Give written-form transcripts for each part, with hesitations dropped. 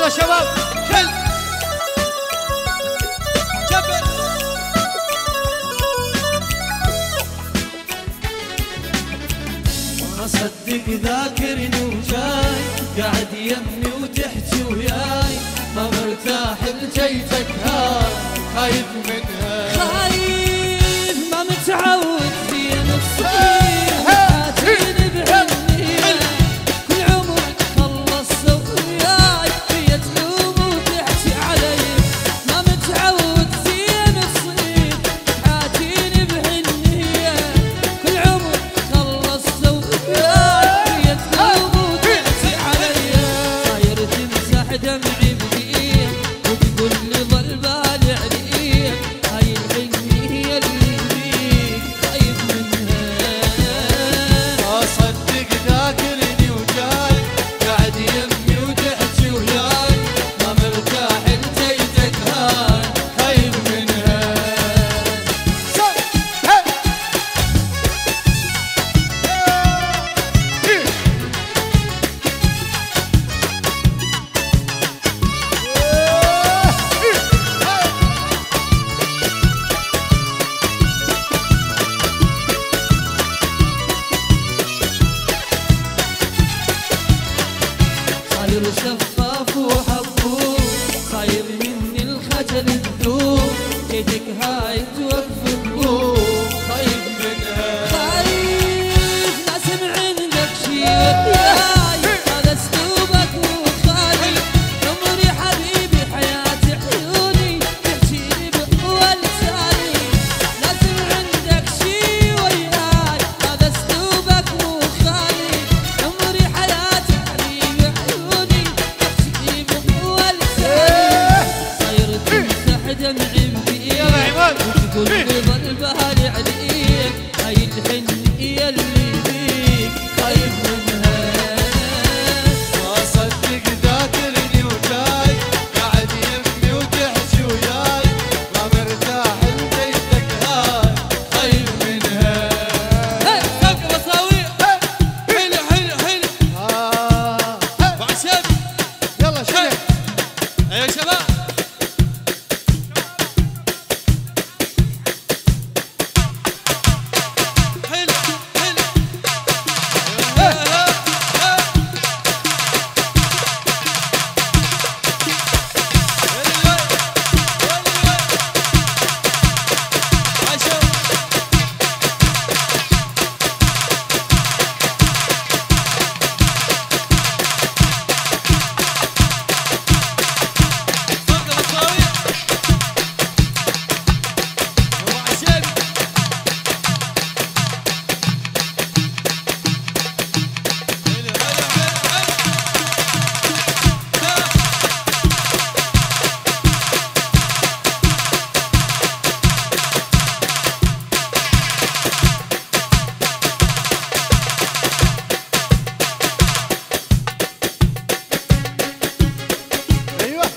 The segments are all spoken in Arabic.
يلا شباب كل جبل. ما اصدق ذاكرني وجاي قاعد يمي وتحكي وياي، ما مرتاح لجيتك هاي خايف منها، خايف ما متعود زين تصير حاجيني بحنية، كل عمرك خلصت وياي هي تلوم وتحكي علي، ما متعود زين تصير حاجيني بحنية، كل عمرك خلصت وياي هي تلوم وتحكي علي، صاير تمسح دمعي بإيدك وتقول لي ظل بالي عليك، هاي الحنية اللي بيك خايف منها. ما اصدق ذاكرني وجاي قاعد يمي وتحكي وياي، ما مرتاح لجيتك هاي خايف منها. صاير شفاف وحبوب، صاير مني الخجل تذوب، جيتك هاي توقف قلوب خايف منها. خايف لا سمع عندك شي وياي، هذا اسلوبك مو خالي، عمري حبيبي حياتي عيوني تحكيلي بقوى لساني، لا سمع عندك شي وياي، هذا اسلوبك مو خالي، عمري حياتي حبيبي عيوني تحكيلي بقوى لساني، صاير تمسح دمعي بإيدك وتقول لي ظل بالي عليك، هاي الحنية اللي بيك خايف منها. ما اصدق ذاكرني وجاي قاعد يمي وتحكي وياي، ما مرتاح لجيتك هاي خايف منها. سوق مصاوير حلو حلو حلو. بعد شب يلا شنو يا شباب. حلو حلو. ايوه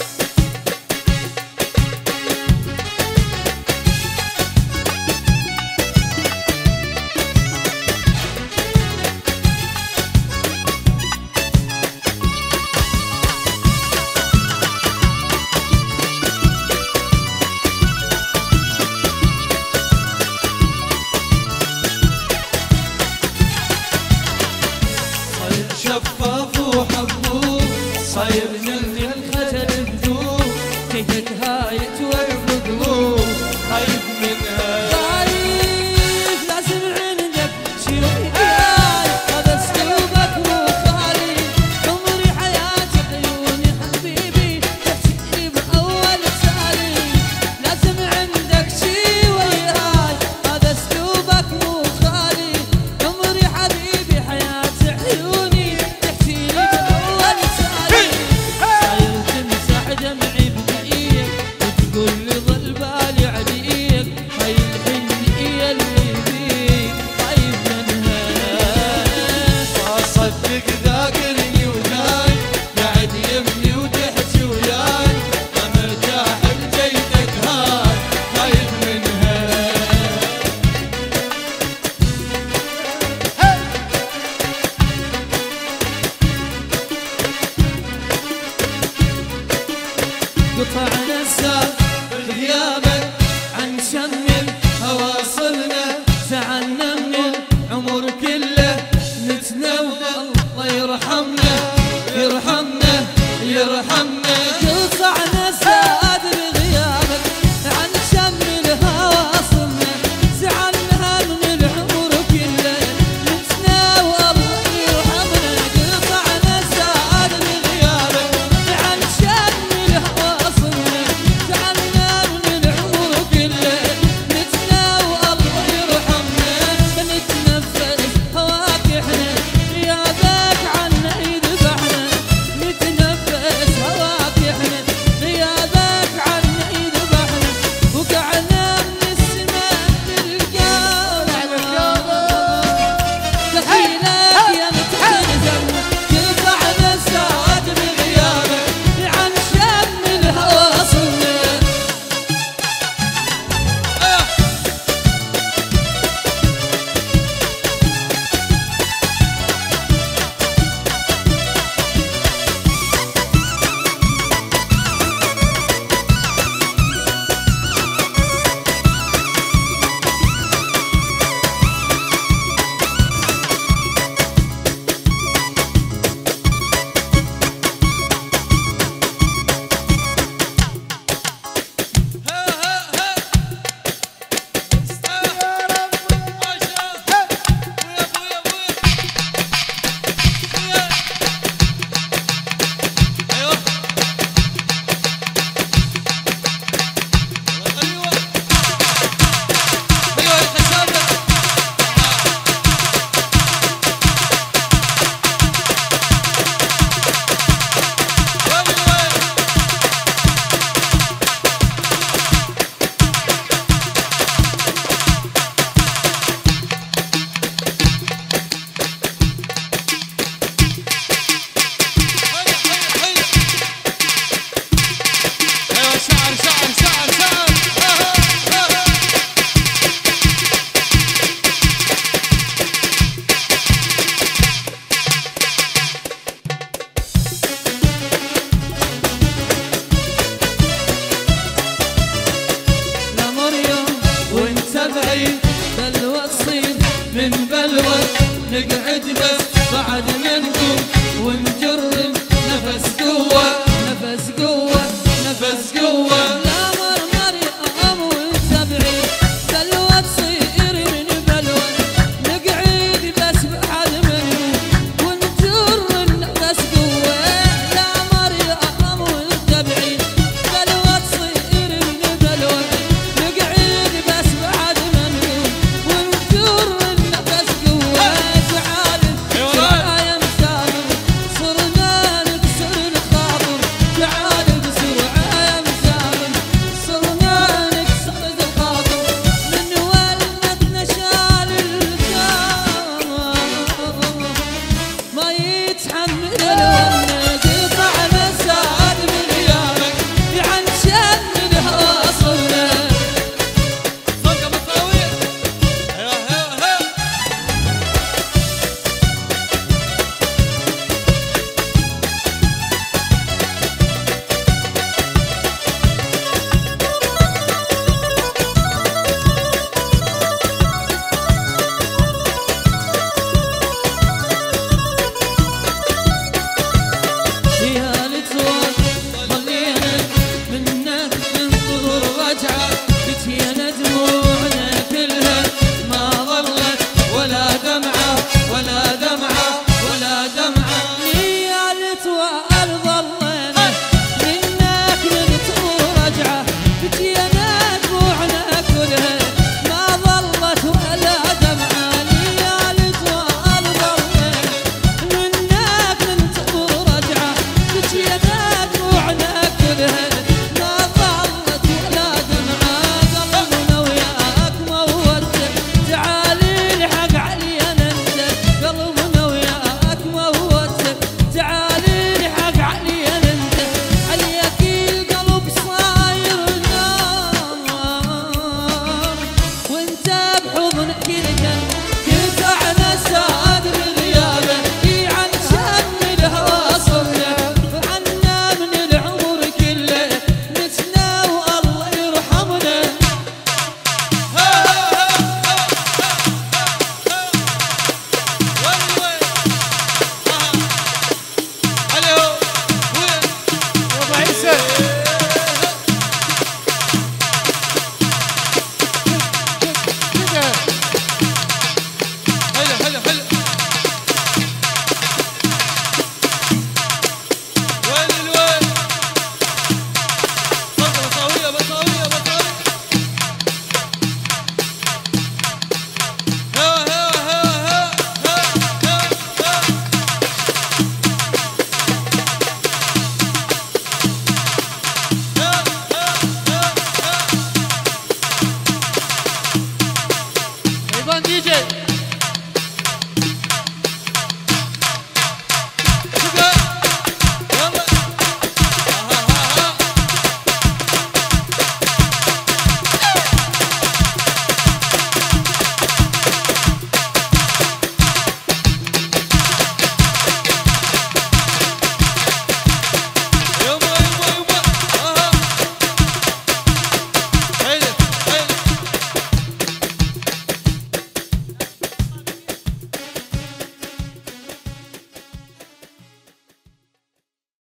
صاير شفاف وحبوب، صاير مني الخجل تذوب، جيتك هاي توقف قلوب خايف منها. خايف لا سمع عندك شي وياي، هذا اسلوبك مو خالي، عمري حياتي عيوني حبيبي تحكيلي بأول لساني، لا سمع عندك شي وياي، هذا اسلوبك مو خالي، عمري حبيبي حياتي عيوني تحكيلي بأول لساني، قطعنا الساق بغيابك عن شم الهوى صرنا زعلنا من العمر كله نتنوى الله يرحمنا يرحمنا يرحمنا قطعنا الساق بغيابك عن شم الهوى صرنا زعلنا من العمر كله نتنوى الله يرحمنا قطعنا الساق بغيابك عن شم الهوى صرنا زعلنا من العمر كله نتنوى الله يرحمنا نتنفس هواك احنا غيابك عنا يذبحنا نتنفس هواك احنا غيابك عنا يذبحنا وقعنا من السماء للقمر دخيلك يا متنزل قطعنا الساعات بغيابك عن شم الهوى صرنا بلوى تصيب من بلوى نقعد